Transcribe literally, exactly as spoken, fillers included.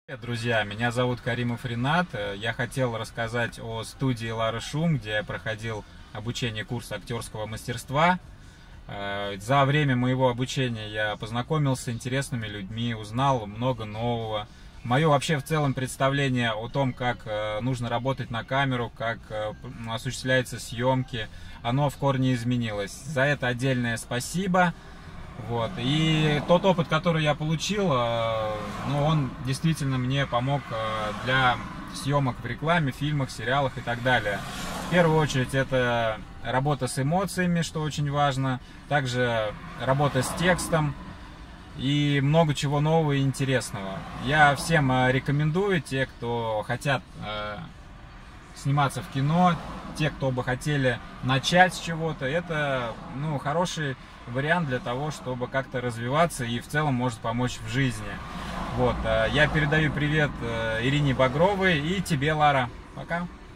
Привет, друзья, меня зовут Каримов Ринат. Я хотел рассказать о студии Лары Шум, где я проходил обучение курса актерского мастерства. За время моего обучения я познакомился с интересными людьми, узнал много нового. Мое вообще в целом представление о том, как нужно работать на камеру, как осуществляются съемки, оно в корне изменилось. За это отдельное спасибо. Вот. И тот опыт, который я получил, ну, он действительно мне помог для съемок в рекламе, фильмах, сериалах и так далее. В первую очередь это работа с эмоциями, что очень важно, также работа с текстом и много чего нового и интересного. Я всем рекомендую, те, кто хотят сниматься в кино, те, кто бы хотели начать с чего-то, это, ну, хороший вариант для того, чтобы как-то развиваться и в целом может помочь в жизни. Вот, я передаю привет Ирине Багровой и тебе, Лара. Пока.